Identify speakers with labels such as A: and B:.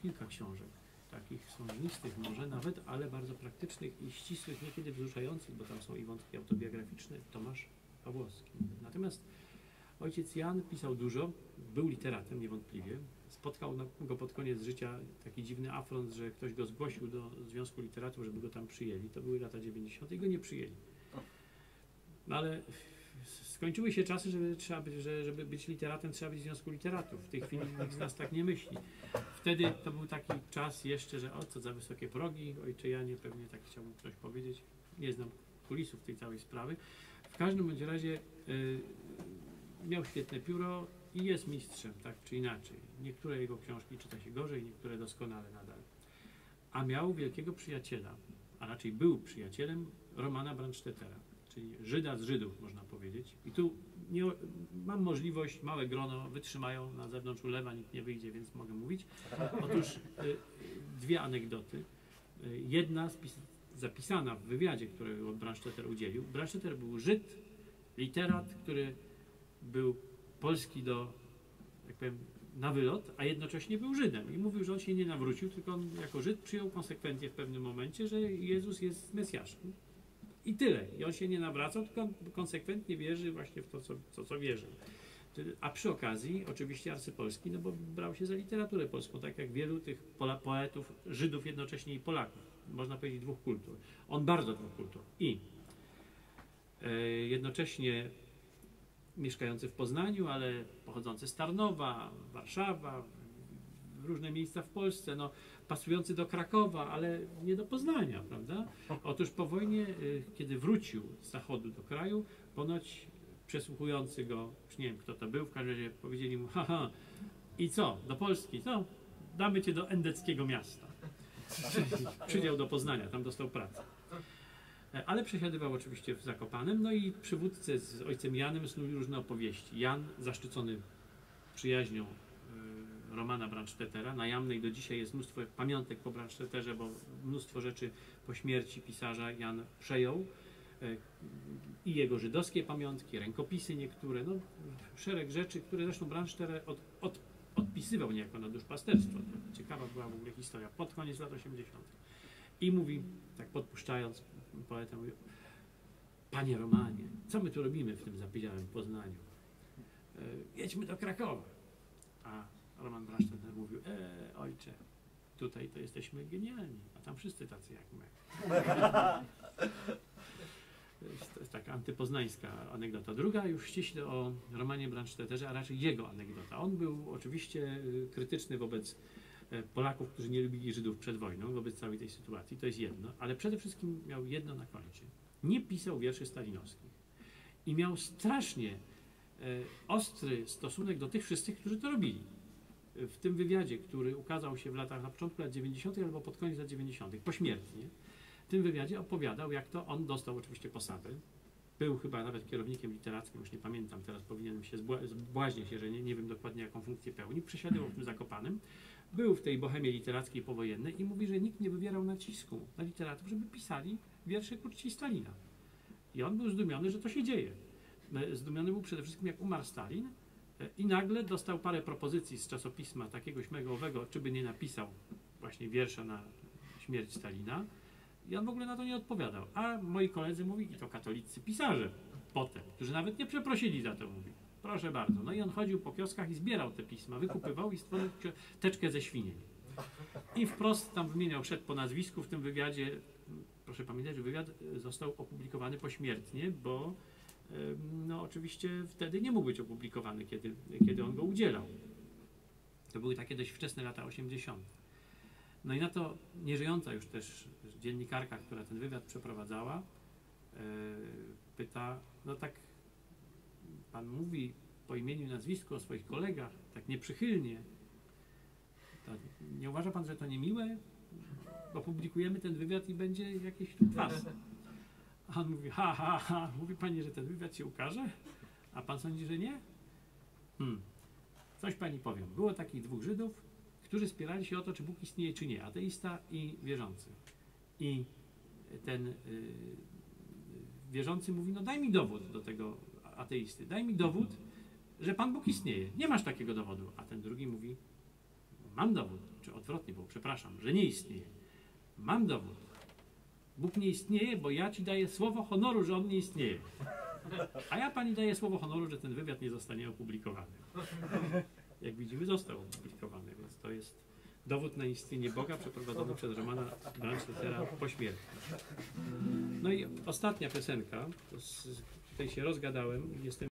A: kilka książek, takich słownistych może nawet, ale bardzo praktycznych i ścisłych, niekiedy wzruszających, bo tam są i wątki autobiograficzne, Tomasz Pawłowski. Natomiast ojciec Jan pisał dużo, był literatem niewątpliwie. Spotkał go pod koniec życia taki dziwny afront, że ktoś go zgłosił do Związku Literatów, żeby go tam przyjęli. To były lata 90. i go nie przyjęli. No ale skończyły się czasy, żeby być literatem, trzeba być w Związku Literatów. W tej chwili nikt z nas tak nie myśli. Wtedy to był taki czas jeszcze, że o co za wysokie progi, ojcze Janie, pewnie tak chciałbym ktoś powiedzieć. Nie znam kulisów tej całej sprawy. W każdym bądź razie miał świetne pióro i jest mistrzem, tak czy inaczej. Niektóre jego książki czyta się gorzej, niektóre doskonale nadal. A miał wielkiego przyjaciela, a raczej był przyjacielem Romana Brandstättera, czyli Żyda z Żydów, można powiedzieć. I tu mam możliwość, małe grono wytrzymają, na zewnątrz ulewa, nikt nie wyjdzie, więc mogę mówić. Otóż dwie anegdoty. Jedna zapisana w wywiadzie, który od Brandstätter udzielił. Brandstätter był Żyd, literat, który był polski jak powiem, na wylot, a jednocześnie był Żydem. I mówił, że on się nie nawrócił, tylko on jako Żyd przyjął konsekwencję w pewnym momencie, że Jezus jest Mesjaszem. I tyle. I on się nie nawracał, tylko konsekwentnie wierzy właśnie w to, co wierzy. A przy okazji oczywiście arcypolski, no bo brał się za literaturę polską, tak jak wielu tych poetów, Żydów jednocześnie i Polaków. Można powiedzieć dwóch kultur. On bardzo dwóch kultur. I jednocześnie mieszkający w Poznaniu, ale pochodzący z Tarnowa, Warszawa, różne miejsca w Polsce, no, pasujący do Krakowa, ale nie do Poznania, prawda? Otóż po wojnie, kiedy wrócił z zachodu do kraju, ponoć przesłuchujący go, już nie wiem kto to był, w każdym razie powiedzieli mu, haha, i co, do Polski? No, damy cię do endeckiego miasta. Przydział do Poznania, tam dostał pracę. Ale przesiadywał oczywiście w Zakopanem, no i przywódcy z ojcem Janem snuli różne opowieści. Jan, zaszczycony przyjaźnią Romana Brandstättera, na Jamnej do dzisiaj jest mnóstwo pamiątek po Brandstätterze, bo mnóstwo rzeczy po śmierci pisarza Jan przejął. I jego żydowskie pamiątki, rękopisy niektóre, no szereg rzeczy, które zresztą Brandstätter odpisywał niejako na duszpasterstwo. Ciekawa była w ogóle historia pod koniec lat 80. I mówi, tak podpuszczając, poeta mówi, panie Romanie, co my tu robimy w tym zapwiedziałym Poznaniu? Jedźmy do Krakowa. A Roman Brandstätter mówił, ojcze, tutaj to jesteśmy genialni, a tam wszyscy tacy jak my. To jest taka antypoznańska anegdota. Druga już ściśle o Romanie Brandstätterze, a raczej jego anegdota. On był oczywiście krytyczny wobec Polaków, którzy nie lubili Żydów przed wojną, wobec całej tej sytuacji, to jest jedno, ale przede wszystkim miał jedno na koncie. Nie pisał wierszy stalinowskich i miał strasznie ostry stosunek do tych wszystkich, którzy to robili. W tym wywiadzie, który ukazał się na początku lat 90. albo pod koniec lat 90., pośmiertnie, w tym wywiadzie opowiadał, jak to on dostał oczywiście posadę. Był chyba nawet kierownikiem literackim, już nie pamiętam, teraz powinienem się zbłaźnię się, że nie wiem dokładnie jaką funkcję pełni. Przesiadywał w tym Zakopanem. Był w tej bohemie literackiej powojennej i mówi, że nikt nie wywierał nacisku na literatów, żeby pisali wiersze ku czci Stalina. I on był zdumiony, że to się dzieje. Zdumiony był przede wszystkim, jak umarł Stalin i nagle dostał parę propozycji z czasopisma takiego śmegowego, czy by nie napisał właśnie wiersza na śmierć Stalina. I on w ogóle na to nie odpowiadał. A moi koledzy mówi, i to katolicy pisarze potem, którzy nawet nie przeprosili za to, mówi. Proszę bardzo. No i on chodził po kioskach i zbierał te pisma, wykupywał i stworzył teczkę ze świnień. I wprost tam wymieniał, szedł po nazwisku w tym wywiadzie. Proszę pamiętać, że wywiad został opublikowany pośmiertnie, bo no oczywiście wtedy nie mógł być opublikowany, kiedy on go udzielał. To były takie dość wczesne lata 80. No i na to nieżyjąca już też dziennikarka, która ten wywiad przeprowadzała, pyta, no tak pan mówi po imieniu i nazwisku o swoich kolegach, tak nieprzychylnie. To nie uważa pan, że to niemiłe? Opublikujemy ten wywiad i będzie jakiś tu kwas. A on mówi, mówi pani, że ten wywiad się ukaże? A pan sądzi, że nie? Coś pani powiem. Było takich dwóch Żydów, którzy spierali się o to, czy Bóg istnieje, czy nie. Ateista i wierzący. I ten wierzący mówi, no daj mi dowód do tego ateisty. Daj mi dowód, że Pan Bóg istnieje. Nie masz takiego dowodu. A ten drugi mówi, mam dowód, czy odwrotnie było, przepraszam, że nie istnieje. Mam dowód. Bóg nie istnieje, bo ja ci daję słowo honoru, że on nie istnieje. A ja pani daję słowo honoru, że ten wywiad nie zostanie opublikowany. Jak widzimy, został opublikowany, więc to jest dowód na istnienie Boga przeprowadzony przez Romana Brandstättera pośmiertnie. No i ostatnia piosenka, tutaj się rozgadałem, jestem